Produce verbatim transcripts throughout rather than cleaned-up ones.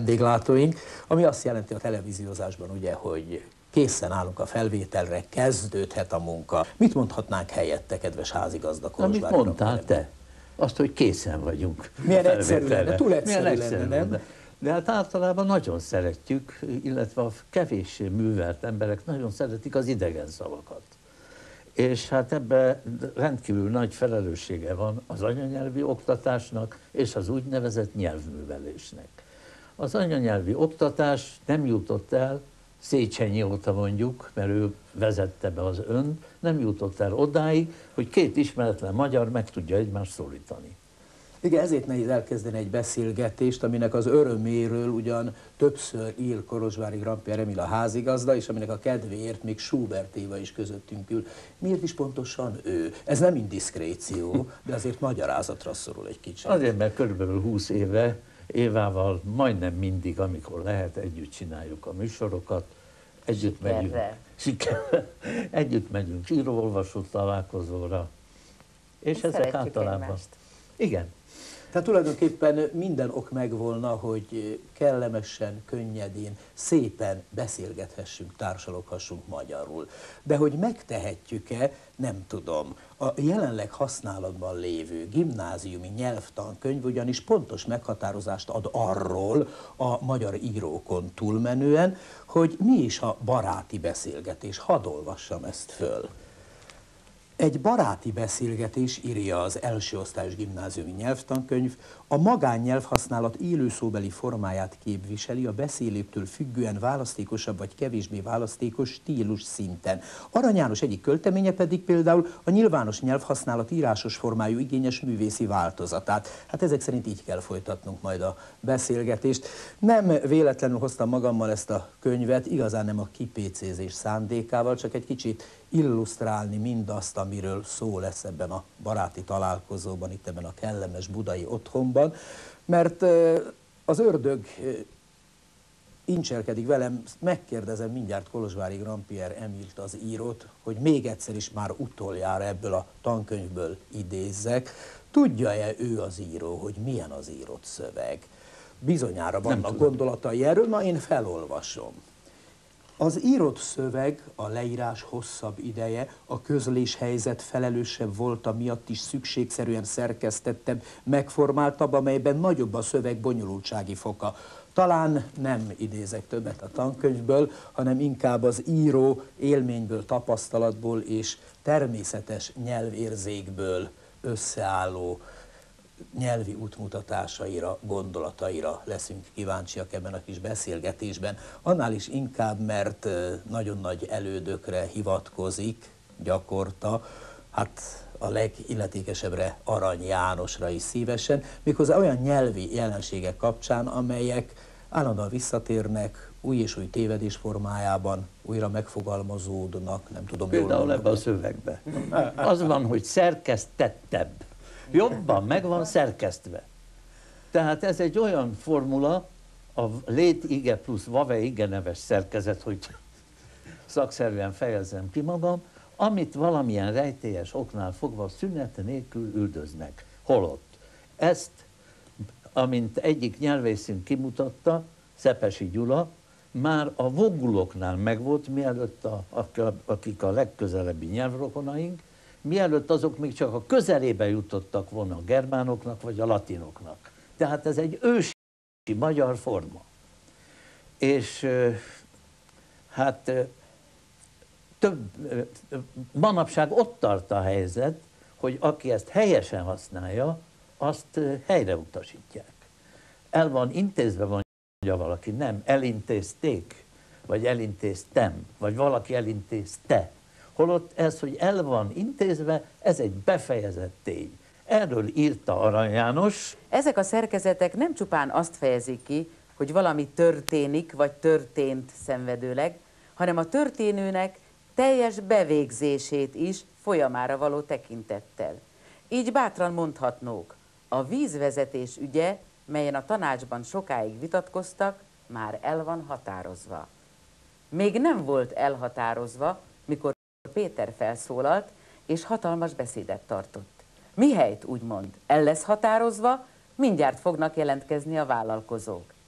vendéglátóink, ami azt jelenti a televíziózásban, ugye, hogy készen állunk a felvételre, kezdődhet a munka. Mit mondhatnánk helyette, kedves házigazda Kolozsvári? Amit mondtál te? Azt, hogy készen vagyunk. Milyen egyszerű lenne, túl egyszerű, Milyen egyszerű lenne, nem? De, de hát általában nagyon szeretjük, illetve a kevéssé művelt emberek nagyon szeretik az idegen szavakat. És hát ebben rendkívül nagy felelőssége van az anyanyelvi oktatásnak és az úgynevezett nyelvművelésnek. Az anyanyelvi oktatás nem jutott el, Széchenyi óta mondjuk, mert ő vezette be az önt, nem jutott el odáig, hogy két ismeretlen magyar meg tudja egymást szólítani. Igen, ezért nehéz elkezdeni egy beszélgetést, aminek az öröméről ugyan többször ír Kolozsvári Grand-Pierre Emile a házigazda, és aminek a kedvéért még Schubert Éva is közöttünk ül. Miért is pontosan ő? Ez nem indiszkréció, de azért magyarázatra szorul egy kicsit. Azért, mert körülbelül húsz éve Évával majdnem mindig, amikor lehet, együtt csináljuk a műsorokat, együtt Sikerre. megyünk, Sikerre. együtt megyünk író-olvasó találkozóra, és Ezt ezek általában. Egymást. Igen. Tehát tulajdonképpen minden ok megvolna, hogy kellemesen, könnyedén, szépen beszélgethessünk, társaloghassunk magyarul. De hogy megtehetjük-e, nem tudom. A jelenleg használatban lévő gimnáziumi nyelvtankönyv ugyanis pontos meghatározást ad arról a magyar írókon túlmenően, hogy mi is a baráti beszélgetés. Hadd olvassam ezt föl. Egy baráti beszélgetés, írja az első osztályos gimnáziumi nyelvtankönyv, a magánnyelvhasználat élőszóbeli formáját képviseli a beszélőktől függően választékosabb vagy kevésbé választékos stílus szinten. Arany János egyik költeménye pedig például a nyilvános nyelvhasználat írásos formájú igényes művészi változatát. Hát ezek szerint így kell folytatnunk majd a beszélgetést. Nem véletlenül hoztam magammal ezt a könyvet, igazán nem a kipécézés szándékával, csak egy kicsit illusztrálni mindazt, amiről szó lesz ebben a baráti találkozóban, itt ebben a kellemes budai otthonban, mert az ördög incselkedik velem, megkérdezem mindjárt Kolozsvári Grand-Pierre Emilt, az írót, hogy még egyszer is már utoljára ebből a tankönyvből idézzek. Tudja-e ő az író, hogy milyen az írott szöveg? Bizonyára vannak gondolatai erről, na én felolvasom. Az írott szöveg, a leírás hosszabb ideje, a közléshelyzet felelősebb volta miatt is szükségszerűen szerkesztettebb, megformáltabb, amelyben nagyobb a szöveg bonyolultsági foka. Talán nem idézek többet a tankönyvből, hanem inkább az író élményből, tapasztalatból és természetes nyelvérzékből összeálló nyelvi útmutatásaira, gondolataira leszünk kíváncsiak ebben a kis beszélgetésben. Annál is inkább, mert nagyon nagy elődökre hivatkozik gyakorta, hát a legilletékesebbre, Arany Jánosra is szívesen, méghozzá olyan nyelvi jelenségek kapcsán, amelyek állandóan visszatérnek, új és új tévedés formájában, újra megfogalmazódnak, nem tudom. Például ebbe a szövegbe. Az van, hogy szerkesztettebb. Jobban meg van szerkesztve. Tehát ez egy olyan formula, a lét ige plusz vave ige neves szerkezet, hogy szakszerűen fejezzem ki magam, amit valamilyen rejtélyes oknál fogva szünete nélkül üldöznek. Holott ezt, amint egyik nyelvészünk kimutatta, Szepesi Gyula, már a voguloknál megvolt, mielőtt a, akik a legközelebbi nyelvrokonaink, mielőtt azok még csak a közelébe jutottak volna a germánoknak vagy a latinoknak. Tehát ez egy ősi magyar forma. És hát több, manapság ott tart a helyzet, hogy aki ezt helyesen használja, azt helyre utasítják. El van intézve, mondja valaki, nem, elintézték, vagy elintéztem, vagy valaki elintézte. Holott ez, hogy el van intézve, ez egy befejezett tény. Erről írta Arany János. Ezek a szerkezetek nem csupán azt fejezik ki, hogy valami történik, vagy történt szenvedőleg, hanem a történőnek teljes bevégzését is folyamára való tekintettel. Így bátran mondhatnók, a vízvezetés ügye, melyen a tanácsban sokáig vitatkoztak, már el van határozva. Még nem volt elhatározva, mikor Péter felszólalt, és hatalmas beszédet tartott. Mihelyt úgymond el lesz határozva, mindjárt fognak jelentkezni a vállalkozók.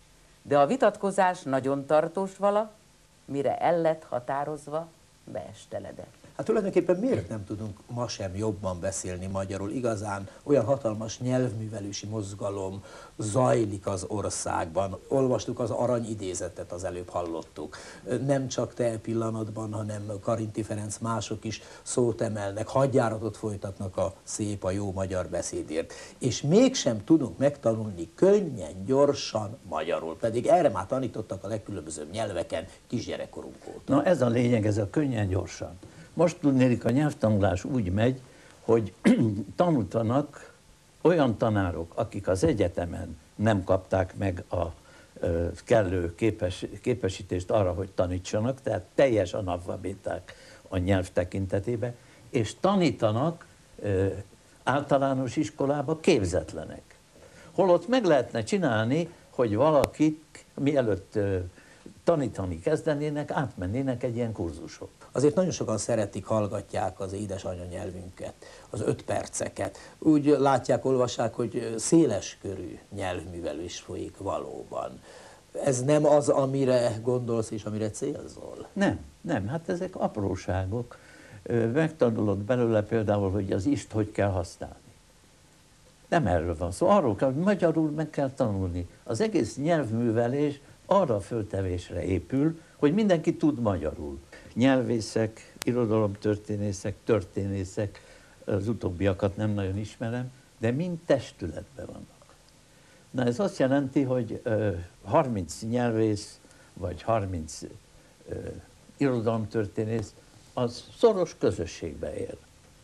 de a vitatkozás nagyon tartós vala, mire el lett határozva, beesteledett. Hát tulajdonképpen miért nem tudunk ma sem jobban beszélni magyarul? Igazán olyan hatalmas nyelvművelési mozgalom zajlik az országban. Olvastuk az aranyidézetet, az előbb hallottuk. Nem csak te pillanatban, hanem Karinti Ferenc, mások is szót emelnek, hadjáratot folytatnak a szép, a jó magyar beszédért. És mégsem tudunk megtanulni könnyen, gyorsan magyarul, pedig erre már tanítottak a legkülönbözőbb nyelveken kisgyerekkorunk óta. Na ez a lényeg, ez a könnyen, gyorsan. Most tudnélik, a nyelvtanulás úgy megy, hogy tanultanak olyan tanárok, akik az egyetemen nem kapták meg a ö, kellő képes, képesítést arra, hogy tanítsanak, tehát teljes analfabéták a nyelv tekintetében, és tanítanak ö, általános iskolába képzetlenek. Holott meg lehetne csinálni, hogy valakik mielőtt ö, tanítani kezdenének, átmennének egy ilyen kurzusot. Azért nagyon sokan szeretik, hallgatják az édesanyja nyelvünket, az öt perceket. Úgy látják, olvassák, hogy széles körű nyelvművelés folyik valóban. Ez nem az, amire gondolsz és amire célzol? Nem, nem, hát ezek apróságok. Megtanulod belőle például, hogy az ist hogy kell használni. Nem erről van szó, arról kell, hogy magyarul meg kell tanulni. Az egész nyelvművelés arra a föltevésre épül, hogy mindenki tud magyarul. Nyelvészek, irodalomtörténészek, történészek, az utóbbiakat nem nagyon ismerem, de mind testületben vannak. Na ez azt jelenti, hogy harminc nyelvész, vagy harminc irodalomtörténész, az szoros közösségbe él.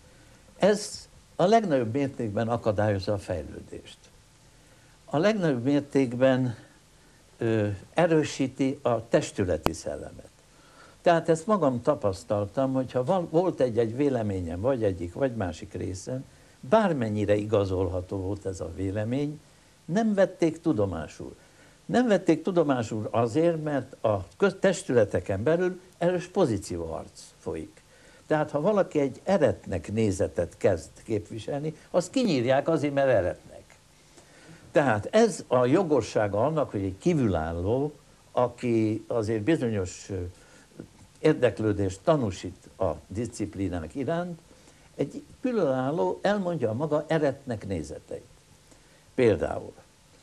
Ez a legnagyobb mértékben akadályozza a fejlődést. A legnagyobb mértékben ö, erősíti a testületi szellemet. Tehát ezt magam tapasztaltam, hogyha van, volt egy-egy véleményem, vagy egyik, vagy másik részem, bármennyire igazolható volt ez a vélemény, nem vették tudomásul. Nem vették tudomásul azért, mert a testületeken belül erős pozícióharc folyik. Tehát ha valaki egy eretnek nézetet kezd képviselni, azt kinyírják azért, mert eretnek. Tehát ez a jogossága annak, hogy egy kívülálló, aki azért bizonyos érdeklődést tanúsít a diszciplínák iránt, egy különálló elmondja a maga eretnek nézeteit. Például,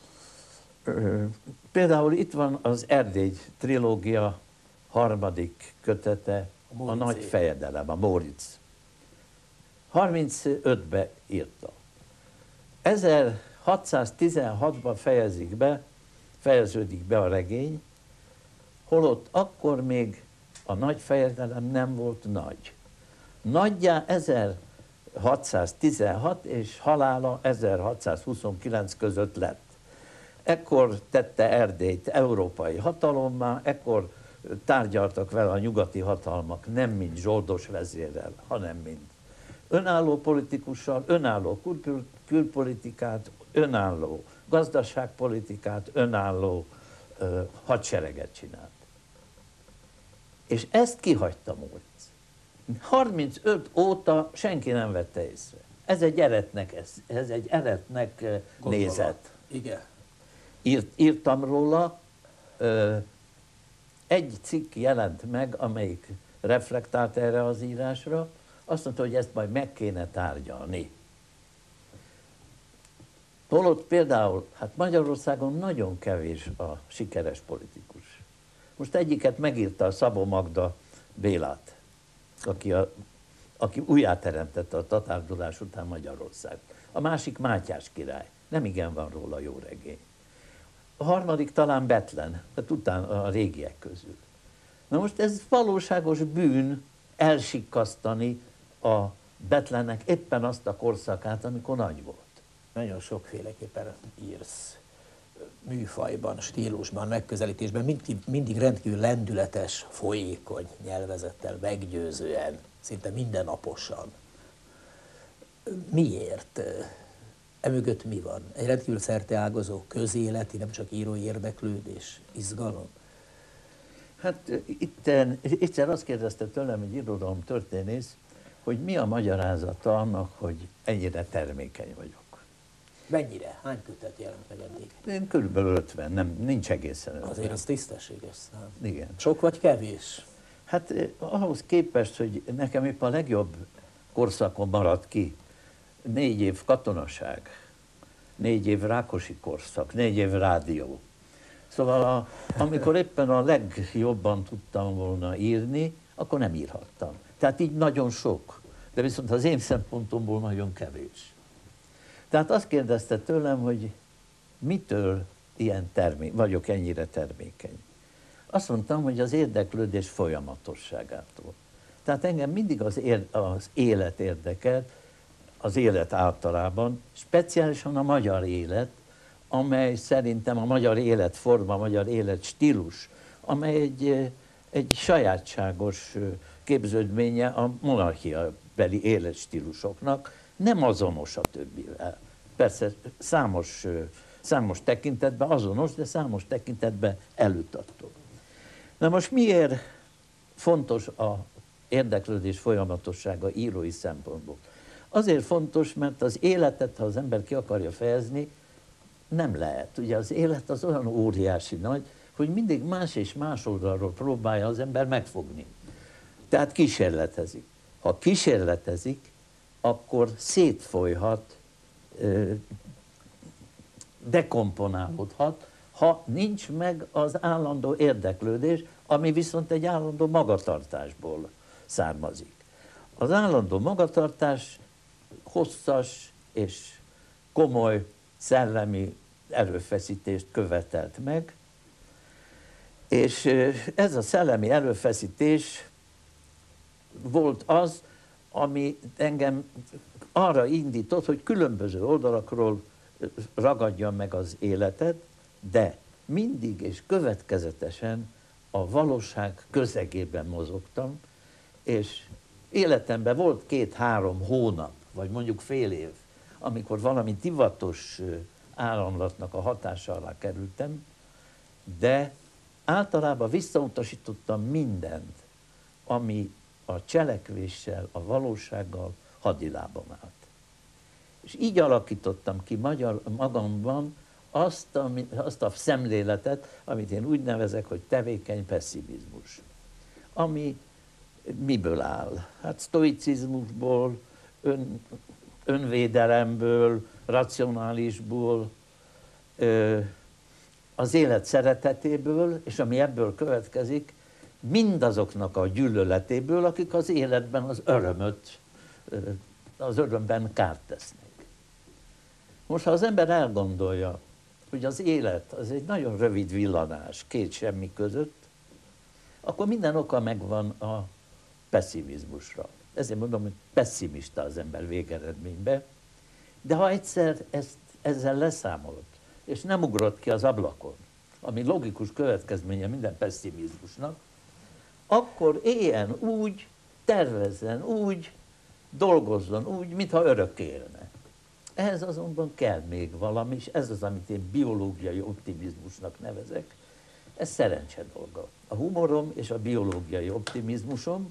például itt van az Erdély trilógia harmadik kötete, a, a Nagy Fejedelem, a Móricz. harmincötben írta. ezerhatszáztizenhatban fejezik be, fejeződik be a regény, holott akkor még a Nagy Fejedelem nem volt nagy. Nagyjá ezerhatszáztizenhat és halála ezerhatszázhuszonkilenc között lett. Ekkor tette Erdélyt európai hatalommá, ekkor tárgyaltak vele a nyugati hatalmak, nem mint zsoldos vezérrel, hanem mint önálló politikussal, önálló kül- külpolitikát, önálló gazdaságpolitikát, önálló ö, hadsereget csinált. És ezt kihagyta Móricz. harmincöt óta senki nem vette észre. Ez egy eretnek, ez, ez egy eretnek nézet. Igen. Írt, írtam róla, ö, egy cikk jelent meg, amelyik reflektált erre az írásra, azt mondta, hogy ezt majd meg kéne tárgyalni. Holott például, hát Magyarországon nagyon kevés a sikeres politikus. Most egyiket megírta a Szabó Magda Bélát, aki, a, aki újjáteremtette a tatárdulás után Magyarország. A másik Mátyás király. Nem igen van róla jó regény. A harmadik talán Bethlen, tehát utána a régiek közül. Na most ez valóságos bűn elsikkasztani a Bethlennek éppen azt a korszakát, amikor nagy volt. Nagyon sokféleképpen írsz műfajban, stílusban, megközelítésben, mindig, mindig rendkívül lendületes, folyékony nyelvezettel, meggyőzően, szinte mindennaposan. Miért? Emögött mi van? Egy rendkívül szerteágazó közéleti, nem csak írói érdeklődés, izgalom? Hát itten, egyszer azt kérdezte tőlem egy irodalomtörténész, hogy mi a magyarázata annak, hogy ennyire termékeny vagyok. Mennyire? Hány kötet jelent meg eddig? Én körülbelül ötven, nem, nincs egészen ötven. Azért az tisztességes szám. Igen. Sok vagy kevés? Hát eh, ahhoz képest, hogy nekem épp a legjobb korszakon maradt ki, négy év katonaság, négy év Rákosi korszak, négy év rádió. Szóval a, amikor éppen a legjobban tudtam volna írni, akkor nem írhattam. Tehát így nagyon sok, de viszont az én szempontomból nagyon kevés. Tehát azt kérdezte tőlem, hogy mitől ilyen termé- vagyok ennyire termékeny. Azt mondtam, hogy az érdeklődés folyamatosságától. Tehát engem mindig az, ér- az élet érdekelt, az élet általában, speciálisan a magyar élet, amely szerintem a magyar életforma, a magyar életstílus, amely egy, egy sajátságos képződménye a monarchiabeli életstílusoknak, nem azonos a többivel. Persze számos, számos tekintetben azonos, de számos tekintetben elütató. Na most miért fontos a érdeklődés folyamatossága írói szempontból? Azért fontos, mert az életet, ha az ember ki akarja fejezni, nem lehet. Ugye az élet az olyan óriási nagy, hogy mindig más és más oldalról próbálja az ember megfogni. Tehát kísérletezik. Ha kísérletezik, akkor szétfolyhat, dekomponálódhat, ha nincs meg az állandó érdeklődés, ami viszont egy állandó magatartásból származik. Az állandó magatartás hosszas és komoly szellemi erőfeszítést követelt meg, és ez a szellemi erőfeszítés volt az, ami engem arra indított, hogy különböző oldalakról ragadjam meg az életet, de mindig és következetesen a valóság közegében mozogtam, és életemben volt két-három hónap, vagy mondjuk fél év, amikor valami divatos áramlatnak a hatása alá kerültem, de általában visszautasítottam mindent, ami a cselekvéssel, a valósággal hadilábam állt. És így alakítottam ki magyar, magamban azt a, azt a szemléletet, amit én úgy nevezek, hogy tevékeny pesszimizmus. Ami miből áll? Hát sztoicizmusból, ön, önvédelemből, racionálisból, az élet szeretetéből, és ami ebből következik, mindazoknak a gyűlöletéből, akik az életben az örömöt, az örömben kárt tesznek. Most, ha az ember elgondolja, hogy az élet az egy nagyon rövid villanás két semmi között, akkor minden oka megvan a pessimizmusra. Ezért mondom, hogy pessimista az ember végeredményben, de ha egyszer ezt, ezzel leszámolt, és nem ugrott ki az ablakon, ami logikus következménye minden pessimizmusnak, akkor éljen úgy, tervezzen úgy, dolgozzon úgy, mintha örök élne. Ehhez azonban kell még valami, és ez az, amit én biológiai optimizmusnak nevezek, ez szerencse dolga. A humorom és a biológiai optimizmusom,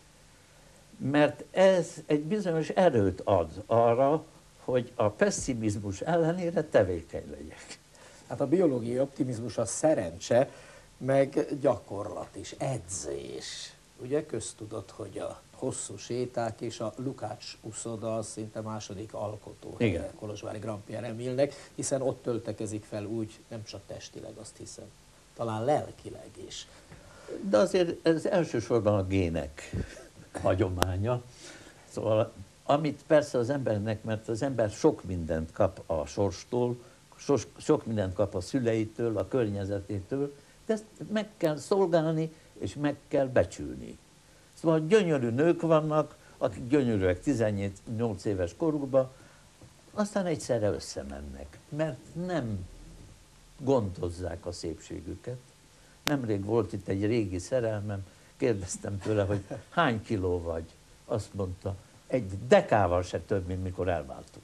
mert ez egy bizonyos erőt ad arra, hogy a pessimizmus ellenére tevékeny legyek. Hát a biológiai optimizmus a szerencse, meg gyakorlat is, edzés. Ugye köztudott, hogy a hosszú séták és a Lukács uszoda az szinte második alkotóhelye Kolozsvári Grand Pierre Emilnek, hiszen ott töltekezik fel úgy, nem csak testileg, azt hiszem, talán lelkileg is. De azért ez elsősorban a gének hagyománya. Szóval amit persze az embernek, mert az ember sok mindent kap a sorstól, sok, sok mindent kap a szüleitől, a környezetétől, de ezt meg kell szolgálni, és meg kell becsülni. Szóval gyönyörű nők vannak, akik gyönyörűek tizennyolc éves korukban, aztán egyszerre összemennek, mert nem gondozzák a szépségüket. Nemrég volt itt egy régi szerelmem, kérdeztem tőle, hogy hány kiló vagy? Azt mondta, egy dekával se több, mint mikor elváltunk.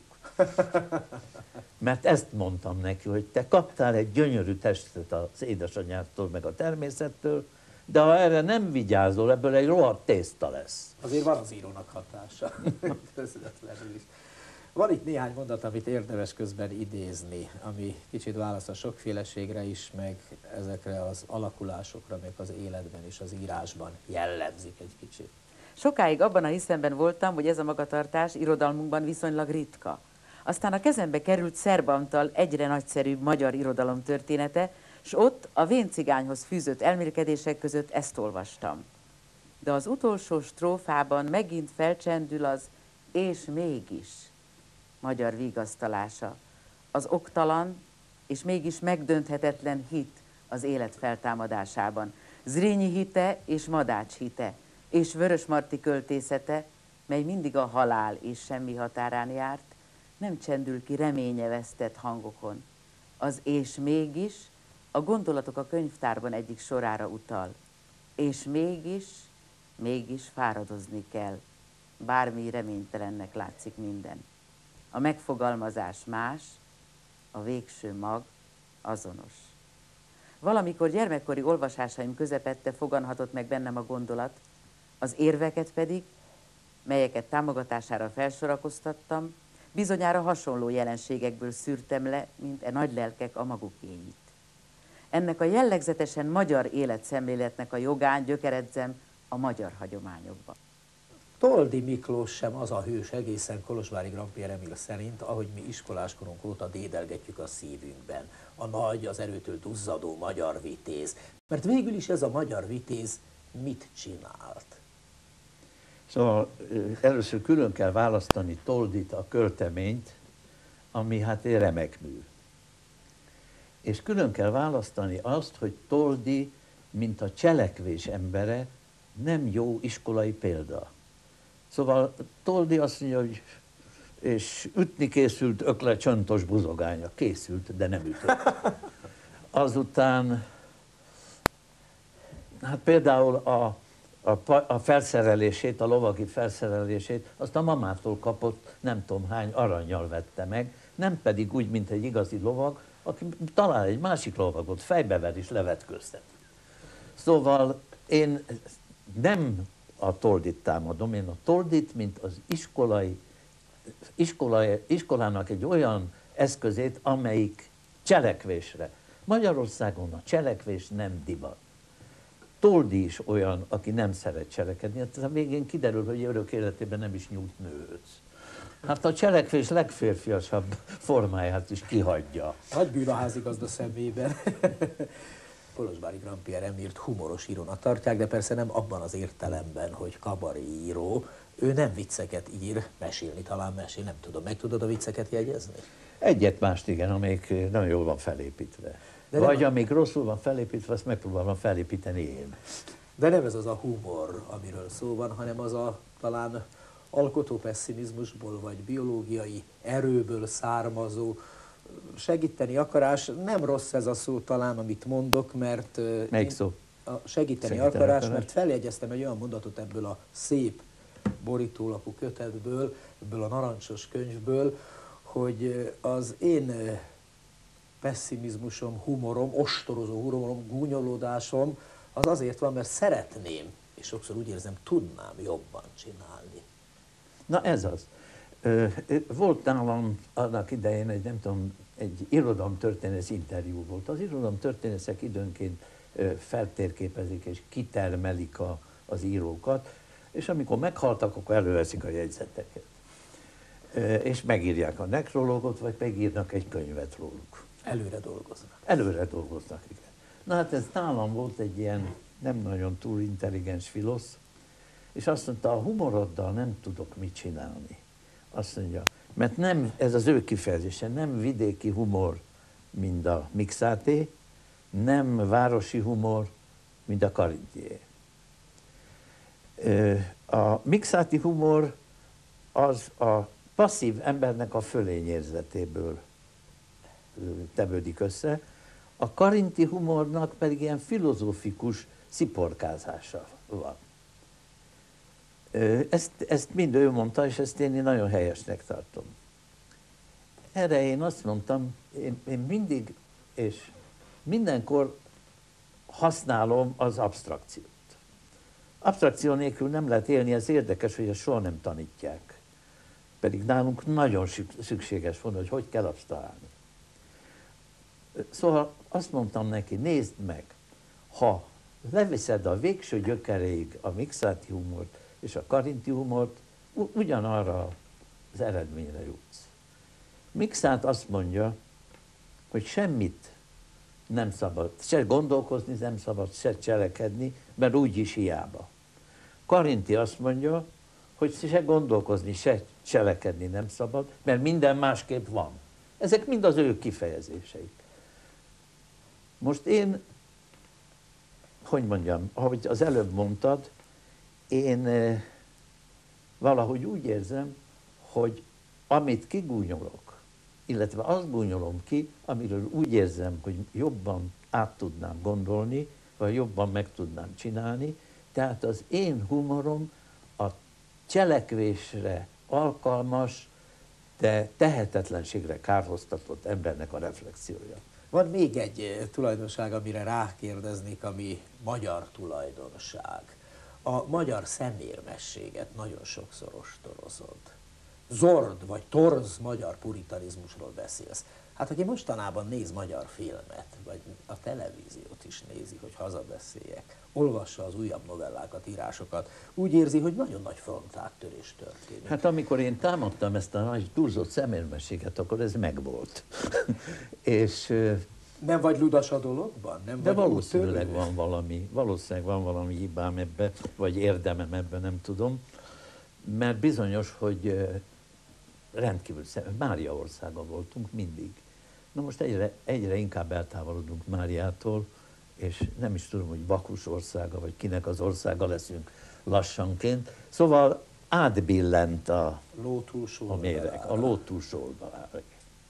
Mert ezt mondtam neki, hogy te kaptál egy gyönyörű testet az édesanyádtól, meg a természettől, de ha erre nem vigyázol, ebből egy rohadt tészta lesz. Azért van az írónak hatása, közvetlenül is. Van itt néhány mondat, amit érdemes közben idézni, ami kicsit választ a sokféleségre is, meg ezekre az alakulásokra, meg az életben és az írásban jellemzik egy kicsit. Sokáig abban a hiszemben voltam, hogy ez a magatartás irodalmunkban viszonylag ritka. Aztán a kezembe került Szerb Antal egyre nagyszerűbb magyar irodalom története, s ott a véncigányhoz fűzött elmélkedések között ezt olvastam. De az utolsó strófában megint felcsendül az és mégis magyar vigasztalása, az oktalan és mégis megdönthetetlen hit az élet feltámadásában, Zrínyi hite és Madács hite, és Vörösmarty költészete, mely mindig a halál és semmi határán járt, nem csendül ki reménye vesztett hangokon. Az és mégis a gondolatok a könyvtárban egyik sorára utal. És mégis, mégis fáradozni kell, bármi reménytelennek látszik minden. A megfogalmazás más, a végső mag azonos. Valamikor gyermekkori olvasásaim közepette foganhatott meg bennem a gondolat, az érveket pedig, melyeket támogatására felsorakoztattam, bizonyára hasonló jelenségekből szűrtem le, mint e nagy lelkek a magukéit. Ennek a jellegzetesen magyar életszemléletnek a jogán gyökeredzem a magyar hagyományokba. Toldy Miklós sem az a hős egészen Kolozsvári Grand-Pierre Emile szerint, ahogy mi iskoláskorunk óta dédelgetjük a szívünkben. A nagy, az erőtől duzzadó magyar vitéz. Mert végül is ez a magyar vitéz mit csinált? Szóval először külön kell választani Toldyt, a költeményt, ami hát egy remek mű. És külön kell választani azt, hogy Toldy, mint a cselekvés embere, nem jó iskolai példa. Szóval Toldy azt mondja, hogy és ütni készült ökle csontos buzogánya. Készült, de nem ütött. Azután, hát például a, a, a felszerelését, a lovagi felszerelését, azt a mamától kapott, nem tudom hány arannyal vette meg, nem pedig úgy, mint egy igazi lovag, aki talál egy másik lovagot, fejbever és levetköztet. Szóval én nem a Toldyt támadom, én a Toldyt, mint az iskolai, iskolai, iskolának egy olyan eszközét, amelyik cselekvésre. Magyarországon a cselekvés nem divat. Toldy is olyan, aki nem szeret cselekedni. Hát a végén kiderül, hogy örök életében nem is nyújt nőhöz. Hát a cselekvés legférfiasabb formáját is kihagyja. Nagy bűn a házigazda szemében. Kolozsvári Grand-Pierre Emilt humoros írónak tartják, de persze nem abban az értelemben, hogy kabari író. Ő nem vicceket ír, mesélni talán mesél, nem tudom. Meg tudod a vicceket jegyezni? Egyet mást igen, amelyik nagyon jól van felépítve. De Vagy nem... amíg rosszul van felépítve, azt megpróbálom felépíteni én. De nem ez az a humor, amiről szó van, hanem az a talán alkotó pessimizmusból vagy biológiai erőből származó segíteni akarás. Nem rossz ez a szó talán, amit mondok, mert Melyik szó? A segíteni, segíteni akarás, akarás, mert feljegyeztem egy olyan mondatot ebből a szép borítólapú kötetből, ebből a narancsos könyvből, hogy az én pessimizmusom, humorom, ostorozó humorom, gúnyolódásom az azért van, mert szeretném, és sokszor úgy érzem, tudnám jobban csinálni. Na ez az. Volt nálam annak idején egy, nem tudom, egy irodalomtörténész interjú volt. Az irodalomtörténészek időnként feltérképezik és kitermelik a, az írókat, és amikor meghaltak, akkor előveszik a jegyzeteket. És megírják a nekrológot, vagy megírnak egy könyvet róluk. Előre dolgoznak. Előre dolgoznak, igen. Na hát ez nálam volt egy ilyen nem nagyon túl intelligens filosz, és azt mondta, a humoroddal nem tudok mit csinálni. Azt mondja, mert nem, ez az ő kifejezése, nem vidéki humor, mint a Mikszáté, nem városi humor, mint a Karinthyé. A Mikszáti humor az a passzív embernek a fölényérzetéből tevődik össze, a karinti humornak pedig ilyen filozófikus sziporkázása van. Ezt, ezt mind ő mondta, és ezt én nagyon helyesnek tartom. Erre én azt mondtam, én, én mindig és mindenkor használom az absztrakciót. Absztrakció nélkül nem lehet élni, ez érdekes, hogy ezt soha nem tanítják. Pedig nálunk nagyon szükséges volna, hogy hogy kell azt találni. Szóval azt mondtam neki, nézd meg, ha leviszed a végső gyökeréig a mixáti humort és a karinti humort, ugyanarra az eredményre jutsz. Mixát azt mondja, hogy semmit nem szabad, se gondolkozni nem szabad, se cselekedni, mert úgyis hiába. Karinti azt mondja, hogy se gondolkozni, se cselekedni nem szabad, mert minden másképp van. Ezek mind az ő kifejezéseik. Most én, hogy mondjam, ahogy az előbb mondtad, én eh, valahogy úgy érzem, hogy amit kigúnyolok, illetve azt gúnyolom ki, amiről úgy érzem, hogy jobban át tudnám gondolni, vagy jobban meg tudnám csinálni, tehát az én humorom a cselekvésre alkalmas, de tehetetlenségre kárhoztatott embernek a reflexiója. Van még egy tulajdonság, amire rákérdeznék, ami magyar tulajdonság. A magyar szemérmességet nagyon sokszor ostorozod. Zord vagy torz magyar puritanizmusról beszélsz. Hát aki mostanában néz magyar filmet, vagy a televíziót is nézi, hogy hazabeszéljek, olvassa az újabb novellákat, írásokat, úgy érzi, hogy nagyon nagy frontáttörés történik. Hát amikor én támadtam ezt a nagy túlzott szemérmességet, akkor ez megvolt. És, nem vagy ludas a dologban? Nem de vagy valószínűleg van valami, valószínűleg van valami hibám ebbe, vagy érdemem ebbe, nem tudom. Mert bizonyos, hogy rendkívül szem, Máriaországon voltunk mindig. Na most egyre, egyre inkább eltávolodunk Máriától, és nem is tudom, hogy Bakus országa, vagy kinek az országa leszünk lassanként. Szóval átbillent a, ló túlsó a méreg, a ló túlsó oldalára.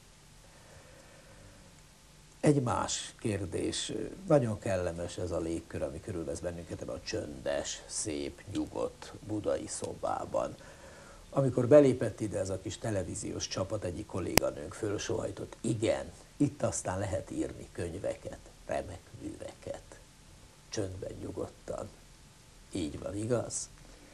Egy más kérdés. Nagyon kellemes ez a légkör, ami körülvesz bennünket ebben a csöndes, szép, nyugodt budai szobában. Amikor belépett ide ez a kis televíziós csapat, egyik kolléganőnk fölsóhajtott, igen, itt aztán lehet írni könyveket, remek műveket, csöndben, nyugodtan. Így van, igaz?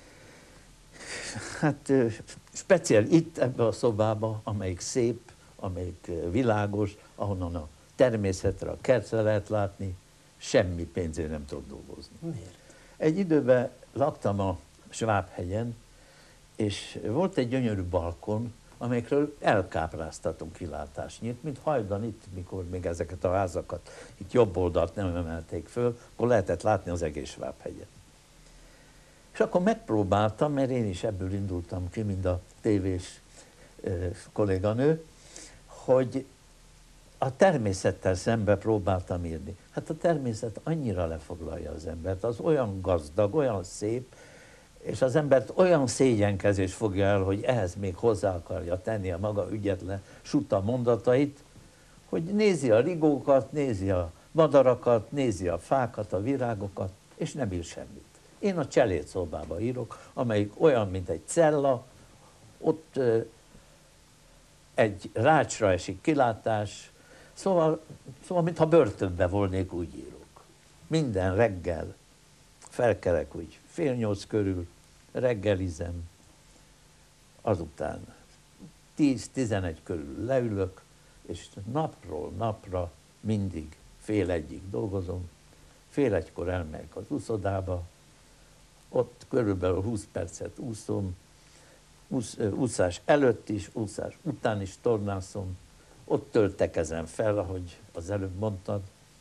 Hát speciál itt ebben a szobában, amelyik szép, amelyik világos, ahonnan a természetre, a kertre lehet látni, semmi pénzért nem tudok dolgozni. Miért? Egy időben laktam a Svábhegyen, és volt egy gyönyörű balkon, amelyekről elkápráztatunk kilátásnyit, mint hajdan itt, mikor még ezeket a házakat itt jobb oldalt nem emelték föl, akkor lehetett látni az egész Svábhegyen. És akkor megpróbáltam, mert én is ebből indultam ki, mint a tévés eh, kolléganő, hogy a természettel szembe próbáltam írni. Hát a természet annyira lefoglalja az embert, az olyan gazdag, olyan szép, és az embert olyan szégyenkezés fogja el, hogy ehhez még hozzá akarja tenni a maga ügyetlen suta mondatait, hogy nézi a rigókat, nézi a madarakat, nézi a fákat, a virágokat, és nem ír semmit. Én a cselédszobába írok, amelyik olyan, mint egy cella, ott ö, egy rácsra esik kilátás, szóval, szóval mintha börtönbe volnék, úgy írok. Minden reggel felkelek úgy fél nyolc körül, reggelizem, azután tíz-tizenegy körül leülök, és napról napra mindig fél egyig dolgozom, fél egykor elmegyek az úszodába, ott körülbelül húsz percet úszom, úsz, úszás előtt is, úszás után is tornászom, ott töltekezem fel, ahogy az előbb mondtad.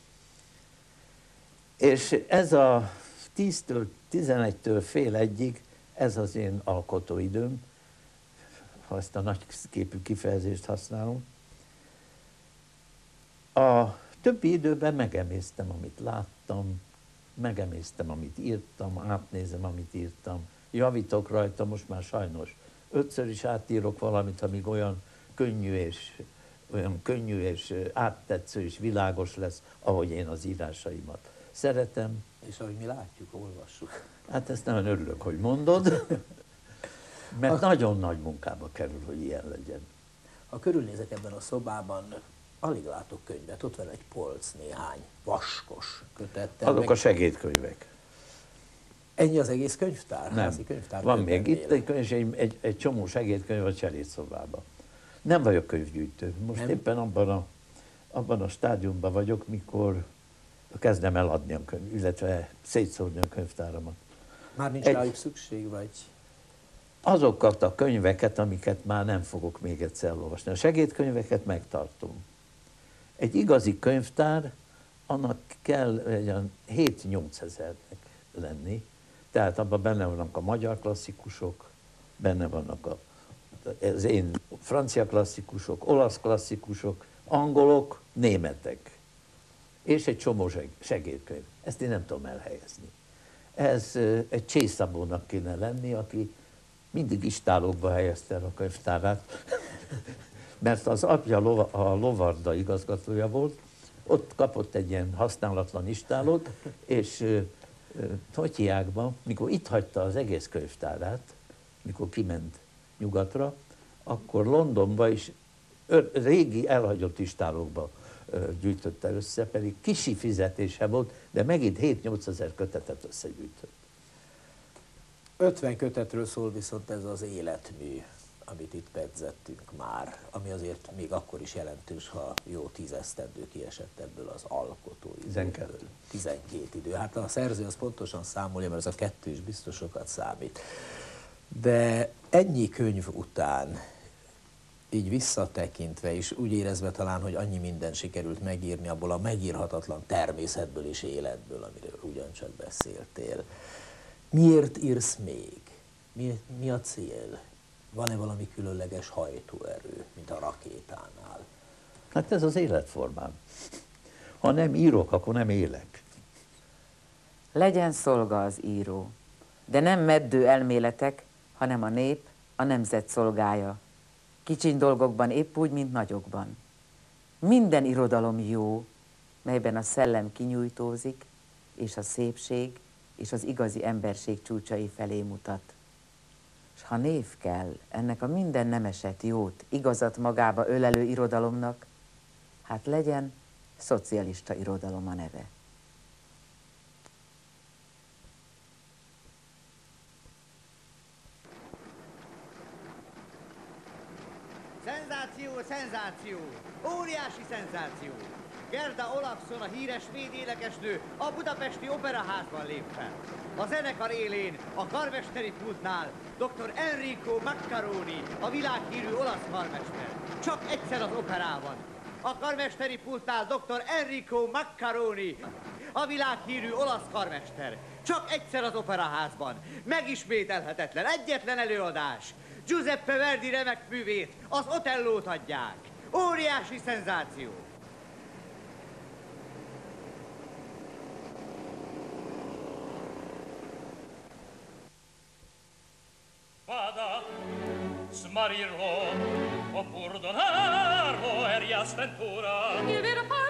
És ez a tíztől tizenegytől fél egyig, ez az én alkotóidőm, ha ezt a nagyképű kifejezést használom. A többi időben megemésztem, amit láttam, megemésztem, amit írtam, átnézem, amit írtam, javítok rajta, most már sajnos ötször is átírok valamit, amíg olyan könnyű és, olyan könnyű és áttetsző és világos lesz, ahogy én az írásaimat szeretem. És ahogy mi látjuk, olvassuk. Hát ezt nagyon örülök, hogy mondod, mert nagyon nagy munkába kerül, hogy ilyen legyen. Ha körülnézek ebben a szobában, alig látok könyvet, ott van egy polc néhány vaskos kötettel. Azok meg a segédkönyvek. Ennyi az egész könyvtár? Nem. Házi könyvtár? Van még Többennél. itt egy könyv, és egy, egy, egy csomó segédkönyv a cselédszobában. Nem vagyok könyvgyűjtő. Most Nem? éppen abban a, abban a stádiumban vagyok, mikor kezdem eladni a könyv, illetve szétszórni a könyvtáramat. Már nincs Egy- rájuk szükség, vagy? Azokat a könyveket, amiket már nem fogok még egyszer elolvasni. A segédkönyveket megtartom. Egy igazi könyvtár, annak kell egy olyan hét-nyolc ezernek lenni. Tehát abban benne vannak a magyar klasszikusok, benne vannak a, az én francia klasszikusok, olasz klasszikusok, angolok, németek. És egy csomó seg- segédkönyv. Ezt én nem tudom elhelyezni. Ez ö, egy Csészabónak kéne lenni, aki mindig istálókba helyezte el a könyvtárát, mert az apja lova, a lovarda igazgatója volt, ott kapott egy ilyen használatlan istálót, és ö, ö, Totyákban, mikor itt hagyta az egész könyvtárát, mikor kiment nyugatra, akkor Londonba is ö, régi elhagyott istálókba ö, gyűjtötte össze, pedig kisi fizetése volt, de megint hét-nyolc ezer kötetet összegyűjtött. ötven kötetről szól viszont ez az életmű, amit itt pedzettünk már, ami azért még akkor is jelentős, ha jó tíz esztendő kiesett ebből az alkotó tizenkettő. tizenkét idő. Hát a szerző az pontosan számolja, mert ez a kettő is biztos sokat számít. De ennyi könyv után, így visszatekintve, és úgy érezve talán, hogy annyi minden sikerült megírni abból a megírhatatlan természetből és életből, amiről ugyancsak beszéltél. Miért írsz még? Mi, mi a cél? Van-e valami különleges hajtóerő, mint a rakétánál? Hát ez az életformám. Ha nem írok, akkor nem élek. Legyen szolga az író, de nem meddő elméletek, hanem a nép, a nemzet szolgája. Kicsiny dolgokban épp úgy, mint nagyokban. Minden irodalom jó, melyben a szellem kinyújtózik, és a szépség és az igazi emberség csúcsai felé mutat. S ha név kell ennek a minden nemeset, jót, igazat magába ölelő irodalomnak, hát legyen szocialista irodalom a neve. Szenzáció, szenzáció! Óriási szenzáció! Gerda Olafsson, a híres svéd énekesnő a budapesti operaházban lép fel. A zenekar élén, a karmesteri pultnál doktor Enrico Maccaroni, a világhírű olasz karmester. Csak egyszer az operában. A karmesteri pultnál doktor Enrico Maccaroni, a világhírű olasz karmester. Csak egyszer az operaházban. Megismételhetetlen, egyetlen előadás. Giuseppe Verdi remek művét, az Otellót adják. Óriási szenzáció! Vada, smarirò, oppur donarlo, eri a sventura. Il vero